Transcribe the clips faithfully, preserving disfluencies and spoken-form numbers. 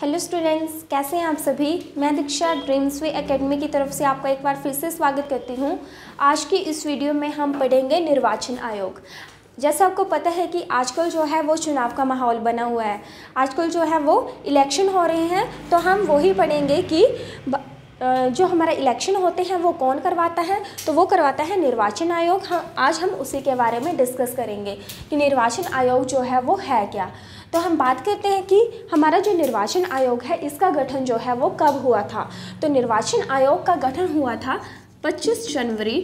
Hello students, कैसे हैं आप सभी। मैं दीक्षा ड्रीम्स वे एकेडमी की तरफ से आपका एक बार फिर से स्वागत करती हूं। आज की इस वीडियो में हम पढ़ेंगे निर्वाचन आयोग। जैसे आपको पता है कि आजकल जो है वो चुनाव का माहौल बना हुआ है, आजकल जो है वो इलेक्शन हो रहे हैं, तो हम वही पढ़ेंगे कि जो हमारा इलेक्शन होते हैं वो कौन करवाता है। तो वो करवाता है निर्वाचन आयोग। हम आज हम उसी के बारे में डिस्कस करेंगे कि निर्वाचन आयोग जो है वो है क्या। तो हम बात करते हैं कि हमारा जो निर्वाचन आयोग है इसका गठन जो है वो कब हुआ था। तो निर्वाचन आयोग का गठन हुआ था पच्चीस जनवरी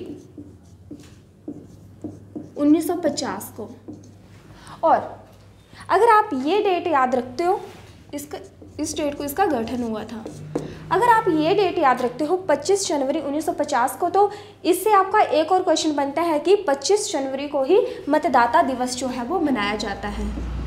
उन्नीस सौ पचास को। और अगर आप ये डेट याद रखते हो, इसका इस डेट को इसका गठन हुआ था, अगर आप ये डेट याद रखते हो पच्चीस जनवरी उन्नीस सौ पचास को, तो इससे आपका एक और क्वेश्चन बनता है कि पच्चीस जनवरी को ही मतदाता दिवस जो है वो मनाया जाता है।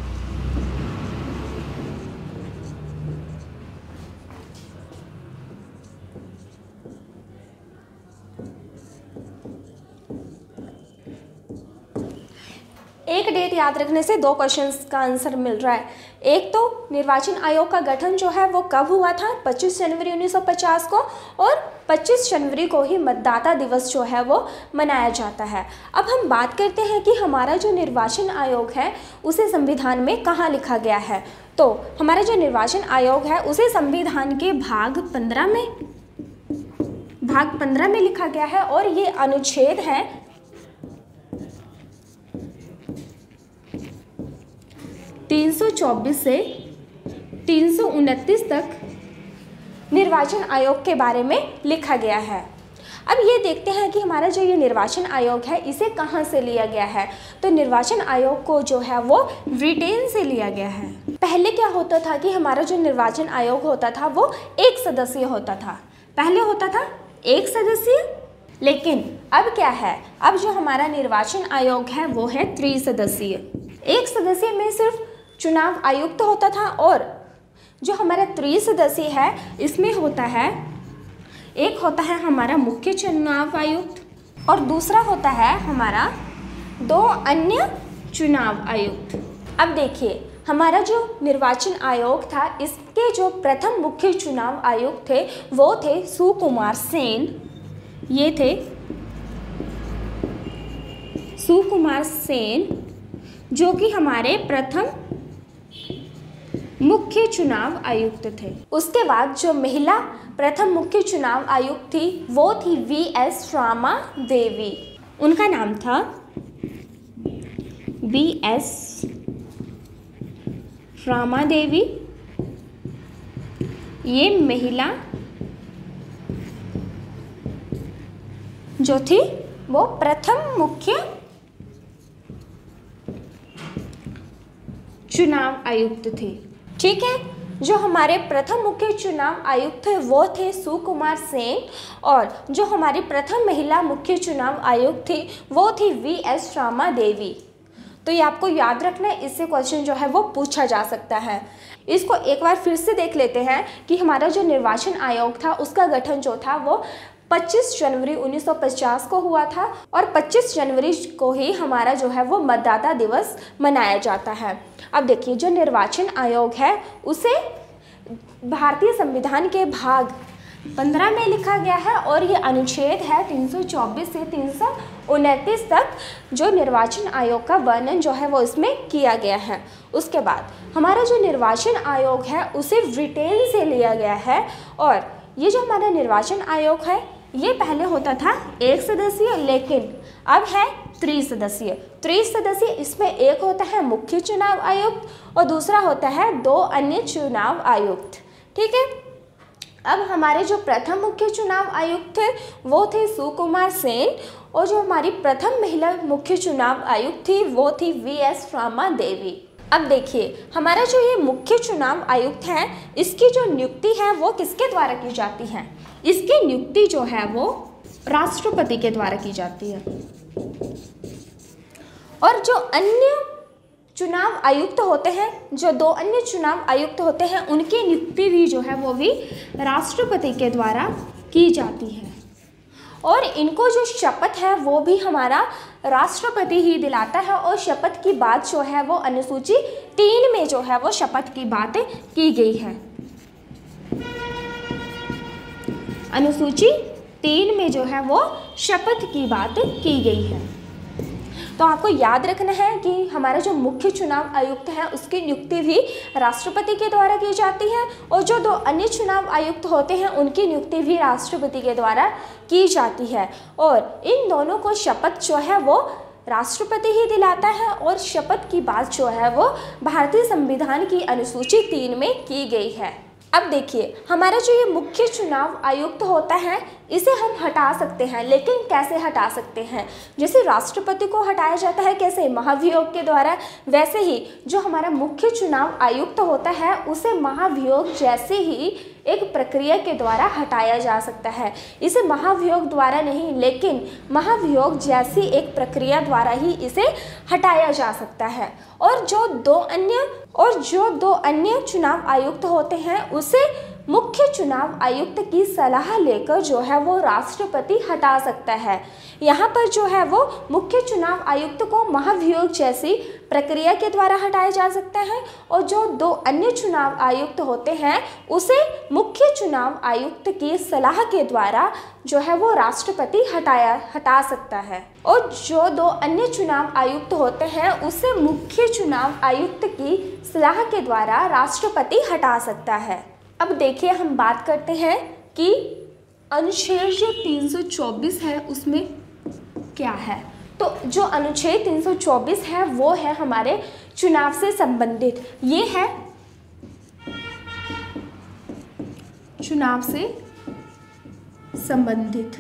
एक डेट याद रखने से दो क्वेश्चंस का आंसर मिल रहा है। एक तो निर्वाचन आयोग का गठन जो है वो कब हुआ था, पच्चीस जनवरी उन्नीस सौ पचास को, और पच्चीस जनवरी को ही मतदाता दिवस जो है वो मनाया जाता है। अब हम बात करते हैं कि हमारा जो निर्वाचन आयोग है उसे संविधान में कहाँ लिखा गया है। तो हमारा जो निर्वाचन आयोग है उसे संविधान के भाग पंद्रह में भाग पंद्रह में लिखा गया है, और ये अनुच्छेद है तीन सौ चौबीस से तीन सौ उनतीस तक निर्वाचन आयोग के बारे में लिखा गया है। अब ये देखते हैं कि हमारा जो ये निर्वाचन आयोग है इसे कहाँ से लिया गया है। तो निर्वाचन आयोग को जो है वो ब्रिटेन से लिया गया है। पहले क्या होता था कि हमारा जो निर्वाचन आयोग होता था वो एक सदस्यीय होता था। पहले होता था एक सदस्यीय, लेकिन अब क्या है, अब जो हमारा निर्वाचन आयोग है वो है त्रिसदस्यीय। एक सदस्यीय में सिर्फ चुनाव आयुक्त तो होता था, और जो हमारा त्रिसदस्यीय है इसमें होता है, एक होता है हमारा मुख्य चुनाव आयुक्त और दूसरा होता है हमारा दो अन्य चुनाव आयुक्त। अब देखिए, हमारा जो निर्वाचन आयोग था इसके जो प्रथम मुख्य चुनाव आयुक्त थे वो थे सुकुमार सेन। ये थे सुकुमार सेन, जो कि हमारे प्रथम मुख्य चुनाव आयुक्त थे। उसके बाद जो महिला प्रथम मुख्य चुनाव आयुक्त थी वो थी वी एस रामा देवी। उनका नाम था वी एस रामा देवी। ये महिला जो थी वो प्रथम मुख्य चुनाव आयुक्त थे। ठीक है, जो हमारे प्रथम मुख्य चुनाव आयुक्त थे वो थे सुकुमार सेन, और जो हमारी प्रथम महिला मुख्य चुनाव आयुक्त थी वो थी वी एस रामा देवी। तो ये आपको याद रखना है, इससे क्वेश्चन जो है वो पूछा जा सकता है। इसको एक बार फिर से देख लेते हैं कि हमारा जो निर्वाचन आयोग था उसका गठन जो था वो पच्चीस जनवरी उन्नीस सौ पचास को हुआ था, और पच्चीस जनवरी को ही हमारा जो है वो मतदाता दिवस मनाया जाता है। अब देखिए, जो निर्वाचन आयोग है उसे भारतीय संविधान के भाग पंद्रह में लिखा गया है, और ये अनुच्छेद है तीन सौ चौबीस से तीन सौ उनतीस तक जो निर्वाचन आयोग का वर्णन जो है वो इसमें किया गया है। उसके बाद हमारा जो निर्वाचन आयोग है उसे ब्रिटेन से लिया गया है, और ये जो हमारा निर्वाचन आयोग है ये पहले होता था एक सदस्यीय, लेकिन अब है त्रिसदस्यीय। त्रिसदस्यीय इसमें एक होता है मुख्य चुनाव आयुक्त और दूसरा होता है दो अन्य चुनाव आयुक्त। ठीक है, अब हमारे जो प्रथम मुख्य चुनाव आयुक्त थे वो थे सुकुमार सेन, और जो हमारी प्रथम महिला मुख्य चुनाव आयुक्त थी वो थी वी एस रामा देवी। अब देखिए, हमारा जो ये मुख्य चुनाव आयुक्त है इसकी जो नियुक्ति है वो किसके द्वारा की जाती है। इसकी नियुक्ति जो है वो राष्ट्रपति के द्वारा की जाती है, और जो अन्य चुनाव आयुक्त होते हैं, जो दो अन्य चुनाव आयुक्त होते हैं, उनकी नियुक्ति भी जो है वो भी राष्ट्रपति के द्वारा की जाती है, और इनको जो शपथ है वो भी हमारा राष्ट्रपति ही दिलाता है। और शपथ की बात जो है वो अनुसूची तीन में जो है वो शपथ की बात की गई है। अनुसूची तीन में जो है वो शपथ की बात की गई है। तो आपको याद रखना है कि हमारा जो मुख्य चुनाव आयुक्त है उसकी नियुक्ति भी राष्ट्रपति के द्वारा की जाती है और जो दो अन्य चुनाव आयुक्त होते हैं उनकी नियुक्ति भी राष्ट्रपति के द्वारा की जाती है और इन दोनों को शपथ जो है वो राष्ट्रपति ही दिलाता है और शपथ की बात जो है वो भारतीय संविधान की अनुसूची तीन में की गई है। अब देखिए हमारा जो ये मुख्य चुनाव आयुक्त होता है इसे हम हटा सकते हैं, लेकिन कैसे हटा सकते हैं? जैसे राष्ट्रपति को हटाया जाता है कैसे, महाभियोग के द्वारा, वैसे ही जो हमारा मुख्य चुनाव आयुक्त होता है उसे महाभियोग जैसे ही एक प्रक्रिया के द्वारा हटाया जा सकता है। इसे महाभियोग द्वारा नहीं लेकिन महाभियोग जैसी एक प्रक्रिया द्वारा ही इसे हटाया जा सकता है। और जो दो अन्य और जो दो अन्य चुनाव आयुक्त होते हैं उसे मुख्य चुनाव आयुक्त की सलाह लेकर जो है वो राष्ट्रपति हटा सकता है। यहाँ पर जो है वो मुख्य चुनाव आयुक्त को महाभियोग जैसी प्रक्रिया के द्वारा हटाया जा सकता है और जो दो अन्य चुनाव आयुक्त होते हैं उसे मुख्य चुनाव आयुक्त की सलाह के द्वारा जो है वो राष्ट्रपति हटाया हटा सकता है और जो दो अन्य चुनाव आयुक्त होते हैं उसे मुख्य चुनाव आयुक्त की सलाह के द्वारा राष्ट्रपति हटा सकता है। अब देखिए हम बात करते हैं कि अनुच्छेद जो तीन सौ चौबीस है उसमें क्या है। तो जो अनुच्छेद तीन सौ चौबीस है वो है हमारे चुनाव से संबंधित, ये है चुनाव से संबंधित।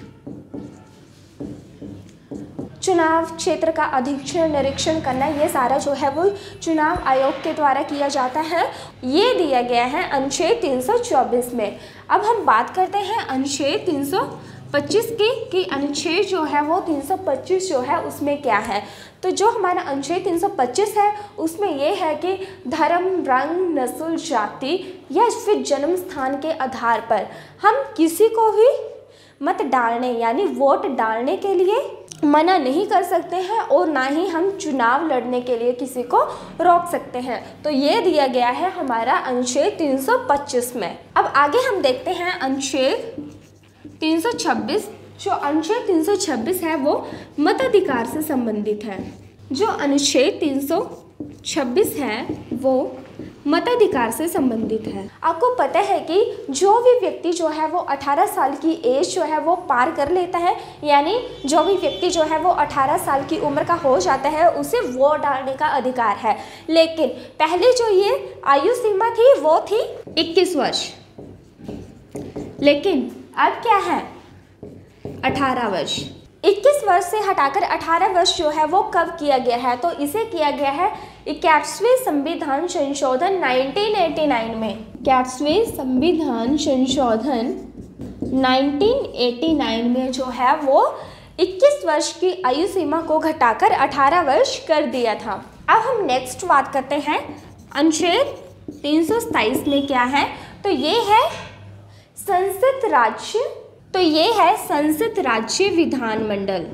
चुनाव क्षेत्र का अधीक्षण निरीक्षण करना ये सारा जो है वो चुनाव आयोग के द्वारा किया जाता है। ये दिया गया है अनुच्छेद तीन सौ चौबीस में। अब हम बात करते हैं अनुच्छेद तीन सौ पच्चीस की कि अनुच्छेद जो है वो तीन सौ पच्चीस जो है उसमें क्या है। तो जो हमारा अनुच्छेद तीन सौ पच्चीस है उसमें ये है कि धर्म, रंग, नस्ल, जाति या फिर जन्म स्थान के आधार पर हम किसी को भी मत डालने यानी वोट डालने के लिए मना नहीं कर सकते हैं और ना ही हम चुनाव लड़ने के लिए किसी को रोक सकते हैं। तो ये दिया गया है हमारा अनुच्छेद तीन सौ पच्चीस में। अब आगे हम देखते हैं अनुच्छेद तीन सौ छब्बीस। जो अनुच्छेद तीन सौ छब्बीस है वो मताधिकार से संबंधित है। जो अनुच्छेद तीन सौ छब्बीस है वो मताधिकार से संबंधित है। आपको पता है कि जो भी व्यक्ति जो है वो अठारह साल की एज जो है वो पार कर लेता है, यानी जो भी व्यक्ति जो है वो अठारह साल की उम्र का हो जाता है उसे वोट डालने का अधिकार है। लेकिन पहले जो ये आयु सीमा थी वो थी इक्कीस वर्ष, लेकिन अब क्या है अठारह वर्ष। इक्कीस वर्ष से हटाकर अठारह वर्ष जो है वो कब किया गया है? तो इसे किया गया है इक्यासीवें संविधान संशोधन उन्नीस सौ नवासी में। इक्यासीवें संविधान संशोधन उन्नीस सौ नवासी में जो है वो इक्कीस वर्ष की आयु सीमा को घटाकर अठारह वर्ष कर दिया था। अब हम नेक्स्ट बात करते हैं अनुच्छेद तीन सौ सताईस में क्या है। तो ये है संसद राज्य तो ये है संसद राज्य विधानमंडल।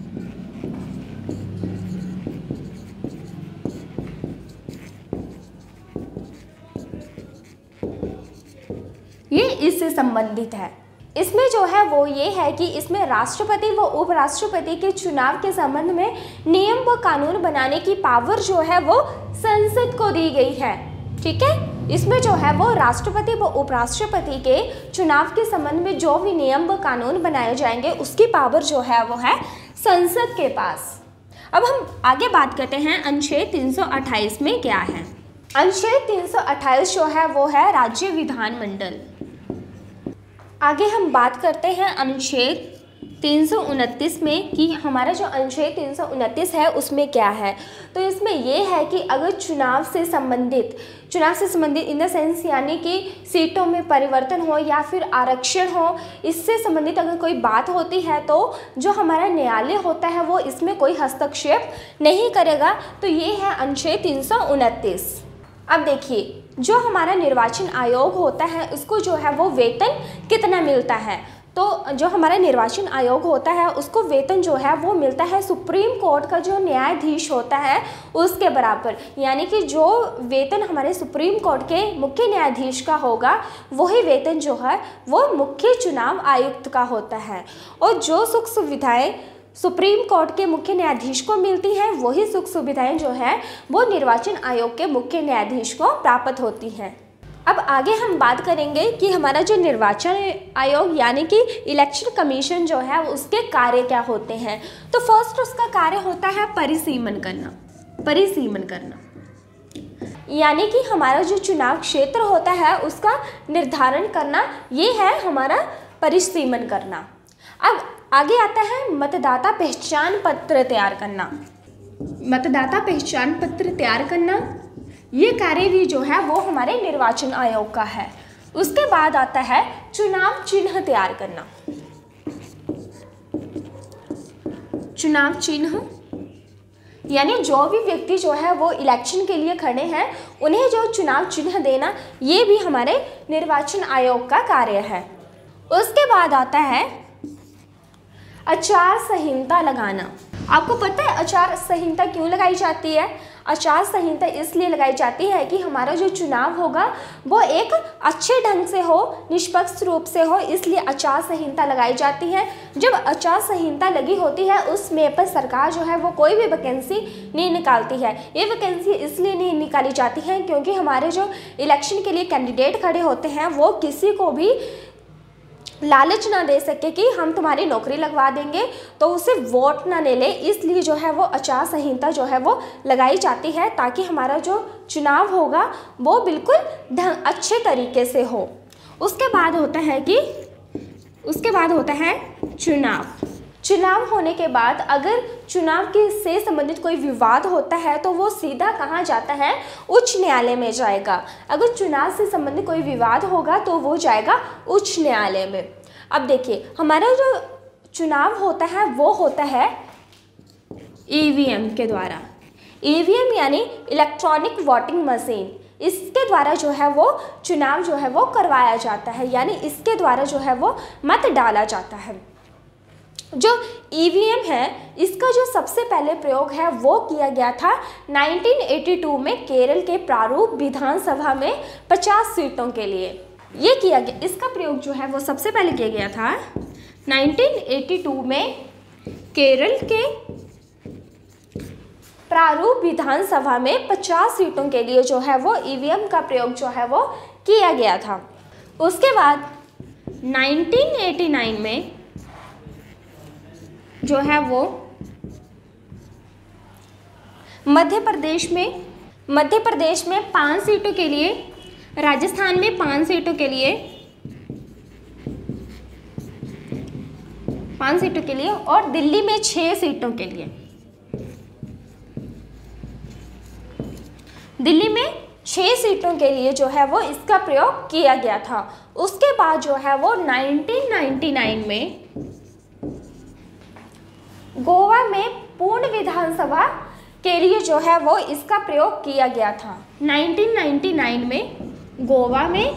ये इससे संबंधित है। इसमें जो है वो ये है कि इसमें राष्ट्रपति व उपराष्ट्रपति के चुनाव के संबंध में नियम व कानून बनाने की पावर जो है वो संसद को दी गई है। ठीक है, इसमें जो है वो राष्ट्रपति व उपराष्ट्रपति के चुनाव के संबंध में जो भी नियम व कानून बनाए जाएंगे उसकी पावर जो है वो है संसद के पास। अब हम आगे बात करते हैं अनुच्छेद तीन सौ अट्ठाईस में क्या है। अनुच्छेद तीन सौ अट्ठाईस जो है वो है राज्य विधानमंडल। आगे हम बात करते हैं अनुच्छेद तीन सौ उनतीस में कि हमारा जो अनुच्छेद तीन सौ उनतीस है उसमें क्या है। तो इसमें यह है कि अगर चुनाव से संबंधित चुनाव से संबंधित इन द सेंस यानी कि सीटों में परिवर्तन हो या फिर आरक्षण हो, इससे संबंधित अगर कोई बात होती है तो जो हमारा न्यायालय होता है वो इसमें कोई हस्तक्षेप नहीं करेगा। तो ये है अनुच्छेद तीन सौ उनतीस। अब देखिए जो हमारा निर्वाचन आयोग होता है उसको जो है वो वेतन कितना मिलता है। तो जो हमारा निर्वाचन आयोग होता है उसको वेतन जो है वो मिलता है सुप्रीम कोर्ट का जो न्यायाधीश होता है उसके बराबर, यानी कि जो वेतन हमारे सुप्रीम कोर्ट के मुख्य न्यायाधीश का होगा वही वेतन जो है वो मुख्य चुनाव आयुक्त का होता है। और जो सुख सुविधाएं सुप्रीम कोर्ट के मुख्य न्यायाधीश को मिलती हैं वही सुख सुविधाएं जो है वो निर्वाचन आयोग के मुख्य न्यायाधीश को प्राप्त होती हैं। अब आगे हम बात करेंगे कि हमारा जो निर्वाचन आयोग यानी कि इलेक्शन कमीशन जो है उसके कार्य क्या होते हैं। तो फर्स्ट उसका कार्य होता है परिसीमन करना। परिसीमन करना यानी कि हमारा जो चुनाव क्षेत्र होता है उसका निर्धारण करना, ये है हमारा परिसीमन करना। अब आगे आता है मतदाता पहचान पत्र तैयार करना। मतदाता पहचान पत्र तैयार करना ये कार्य भी जो है वो हमारे निर्वाचन आयोग का है। उसके बाद आता है चुनाव चिन्ह तैयार करना। चुनाव चिन्ह यानी जो भी व्यक्ति जो है वो इलेक्शन के लिए खड़े हैं उन्हें जो चुनाव चिन्ह देना, ये भी हमारे निर्वाचन आयोग का कार्य है। उसके बाद आता है आचार संहिता लगाना। आपको पता है आचार संहिता क्यों लगाई जाती है? आचार संहिता इसलिए लगाई जाती है कि हमारा जो चुनाव होगा वो एक अच्छे ढंग से हो, निष्पक्ष रूप से हो, इसलिए आचार संहिता लगाई जाती है। जब आचार संहिता लगी होती है उसमें पर सरकार जो है वो कोई भी वैकेंसी नहीं निकालती है। ये वैकेंसी इसलिए नहीं निकाली जाती है क्योंकि हमारे जो इलेक्शन के लिए कैंडिडेट खड़े होते हैं वो किसी को भी लालच ना दे सके कि हम तुम्हारी नौकरी लगवा देंगे तो उसे वोट ना ले ले, इसलिए जो है वो आचार संहिता जो है वो लगाई जाती है ताकि हमारा जो चुनाव होगा वो बिल्कुल ढंग अच्छे तरीके से हो। उसके बाद होता है कि उसके बाद होता है चुनाव। चुनाव होने के बाद अगर चुनाव के से संबंधित कोई विवाद होता है तो वो सीधा कहाँ जाता है? उच्च न्यायालय में जाएगा। अगर चुनाव से संबंधित कोई विवाद होगा तो वो जाएगा उच्च न्यायालय में। अब देखिए हमारा जो चुनाव होता है वो होता है ईवीएम के द्वारा। ईवीएम यानी इलेक्ट्रॉनिक वोटिंग मशीन, इसके द्वारा जो है वो चुनाव जो है वो करवाया जाता है, यानी इसके द्वारा जो है वो मत डाला जाता है। जो ईवीएम है इसका जो सबसे पहले प्रयोग है वो किया गया था नाइनटीन एटी टू में केरल के प्रारूप विधानसभा में पचास सीटों के लिए। ये किया गया, इसका प्रयोग जो है वो सबसे पहले किया गया था नाइनटीन एटी टू में केरल के प्रारूप विधानसभा में पचास सीटों के लिए जो है वो ईवीएम का प्रयोग जो है वो किया गया था। उसके बाद नाइनटीन एटी नाइन में जो है वो मध्य प्रदेश में मध्य प्रदेश में पाँच सीटों के लिए, राजस्थान में पाँच सीटों के लिए पाँच सीटों के लिए और दिल्ली में छः सीटों के लिए दिल्ली में छः सीटों के लिए जो है वो इसका प्रयोग किया गया था। उसके बाद जो है वो नाइनटीन नाइंटी नाइन में गोवा में पूर्ण विधानसभा के लिए जो है वो इसका प्रयोग किया गया था। नाइनटीन नाइंटी नाइन में गोवा में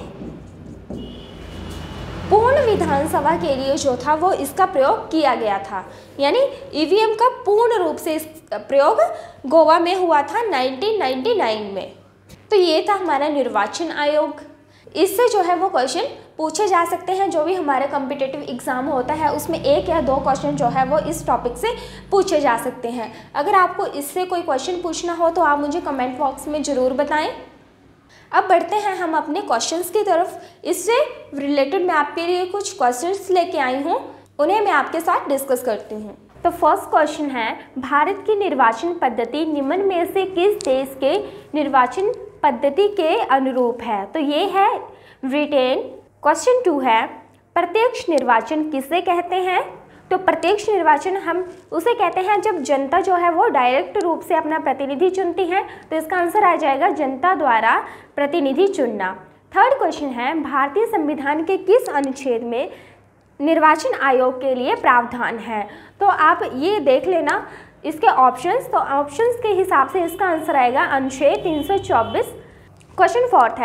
पूर्ण विधानसभा के लिए जो था वो इसका प्रयोग किया गया था, यानी ईवीएम का पूर्ण रूप से इस प्रयोग गोवा में हुआ था नाइनटीन नाइंटी नाइन में। तो ये था हमारा निर्वाचन आयोग। इससे जो है वो क्वेश्चन पूछे जा सकते हैं। जो भी हमारे कॉम्पिटिटिव एग्ज़ाम होता है उसमें एक या दो क्वेश्चन जो है वो इस टॉपिक से पूछे जा सकते हैं। अगर आपको इससे कोई क्वेश्चन पूछना हो तो आप मुझे कमेंट बॉक्स में ज़रूर बताएं। अब बढ़ते हैं हम अपने क्वेश्चंस की तरफ। इससे रिलेटेड मैं आपके लिए कुछ क्वेश्चंस लेके आई हूँ, उन्हें मैं आपके साथ डिस्कस करती हूँ। तो फर्स्ट क्वेश्चन है, भारत की निर्वाचन पद्धति निम्न में से किस देश के निर्वाचन पद्धति के अनुरूप है? तो ये है ब्रिटेन। क्वेश्चन टू है, प्रत्यक्ष निर्वाचन किसे कहते हैं? तो प्रत्यक्ष निर्वाचन हम उसे कहते हैं जब जनता जो है वो डायरेक्ट रूप से अपना प्रतिनिधि चुनती है। तो इसका आंसर आ जाएगा जनता द्वारा प्रतिनिधि चुनना। थर्ड क्वेश्चन है, भारतीय संविधान के किस अनुच्छेद में निर्वाचन आयोग के लिए प्रावधान है? तो आप ये देख लेना इसके ऑप्शंस। तो ऑप्शंस के हिसाब से इसका आंसर आएगा अनुच्छेद तीन सौ चौबीस। क्वेश्चन फोर्थ है,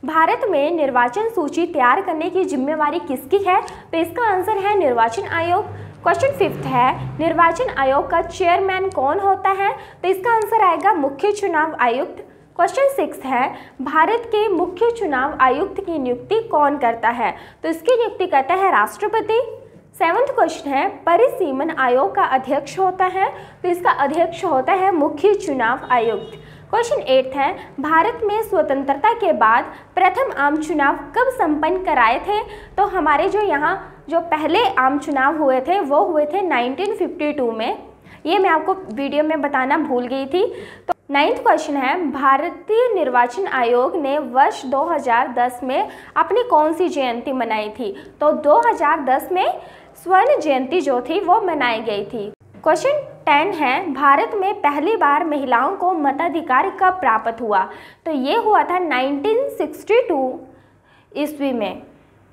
भारत में निर्वाचन सूची तैयार करने की जिम्मेवारी किसकी है? तो इसका आंसर है निर्वाचन आयोग। क्वेश्चन फिफ्थ है, निर्वाचन आयोग का चेयरमैन कौन होता है? तो इसका आंसर आएगा मुख्य चुनाव आयुक्त। क्वेश्चन सिक्स है, भारत के मुख्य चुनाव आयुक्त की नियुक्ति कौन करता है? तो इसकी नियुक्ति करता है राष्ट्रपति। सेवंथ क्वेश्चन है, परिसीमन आयोग का अध्यक्ष होता है? तो इसका अध्यक्ष होता है मुख्य चुनाव आयुक्त। क्वेश्चन एट है, भारत में स्वतंत्रता के बाद प्रथम आम चुनाव कब संपन्न कराए थे? तो हमारे जो यहाँ जो पहले आम चुनाव हुए थे वो हुए थे नाइनटीन फिफ्टी टू में। ये मैं आपको वीडियो में बताना भूल गई थी। तो नाइन्थ क्वेश्चन है, भारतीय निर्वाचन आयोग ने वर्ष दो हज़ार दस में अपनी कौन सी जयंती मनाई थी? तो दो हज़ार दस में स्वर्ण जयंती जो थी वो मनाई गई थी। क्वेश्चन टेन है, भारत में पहली बार महिलाओं को मताधिकार कब प्राप्त हुआ? तो ये हुआ था नाइनटीन सिक्सटी टू ईस्वी में।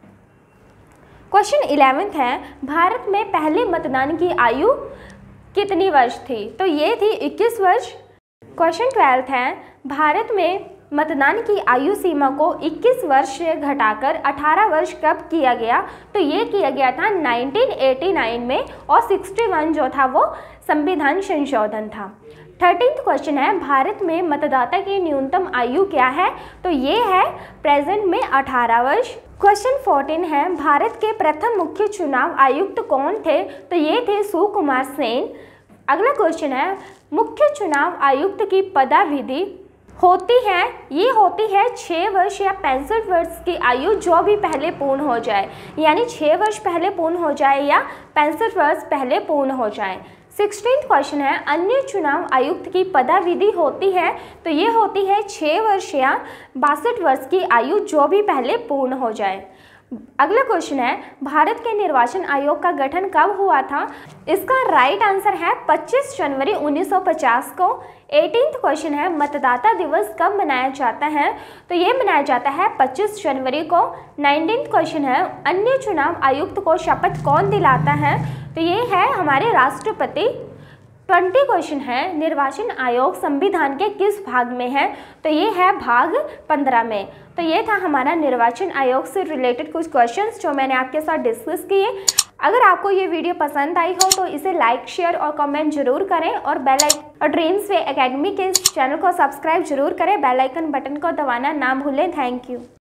क्वेश्चन इलेवेंथ है, भारत में पहले मतदान की आयु कितनी वर्ष थी? तो ये थी इक्कीस वर्ष। क्वेश्चन ट्वेल्थ है, भारत में मतदान की आयु सीमा को इक्कीस वर्ष से घटाकर अठारह वर्ष कब किया गया? तो ये किया गया था नाइनटीन एटी नाइन में, और इकसठ जो था वो संविधान संशोधन था। थर्टीन्थ क्वेश्चन है, भारत में मतदाता की न्यूनतम आयु क्या है? तो ये है प्रेजेंट में अठारह वर्ष। क्वेश्चन फोर्टीन है, भारत के प्रथम मुख्य चुनाव आयुक्त कौन थे? तो ये थे सुकुमार सेन। अगला क्वेश्चन है, मुख्य चुनाव आयुक्त की पदाविधि होती है, ये होती है छः वर्ष या पैंसठ वर्ष की आयु जो भी पहले पूर्ण हो जाए, यानी छः वर्ष पहले पूर्ण हो जाए या पैंसठ वर्ष पहले पूर्ण हो जाए। सिक्सटीन्थ क्वेश्चन है, अन्य चुनाव आयुक्त की पदाविधि होती है? तो ये होती है छः वर्ष या बासठ वर्ष की आयु जो भी पहले पूर्ण हो जाए। अगला क्वेश्चन है, भारत के निर्वाचन आयोग का गठन कब हुआ था? इसका राइट आंसर है पच्चीस जनवरी उन्नीस सौ पचास को। अठारहवां क्वेश्चन है, मतदाता दिवस कब मनाया जाता है? तो ये मनाया जाता है पच्चीस जनवरी को। नाइनटीन्थ क्वेश्चन है, अन्य चुनाव आयुक्त को शपथ कौन दिलाता है? तो ये है हमारे राष्ट्रपति। ट्वेंटी क्वेश्चन है, निर्वाचन आयोग संविधान के किस भाग में है? तो ये है भाग पंद्रह में। तो ये था हमारा निर्वाचन आयोग से रिलेटेड कुछ क्वेश्चंस जो मैंने आपके साथ डिस्कस किए। अगर आपको ये वीडियो पसंद आई हो तो इसे लाइक, शेयर और कमेंट जरूर करें, और बेल आइकन और ड्रीम्स वे एकेडमी के चैनल को सब्सक्राइब जरूर करें। बेल आइकन बटन को दबाना ना भूलें। Thank you.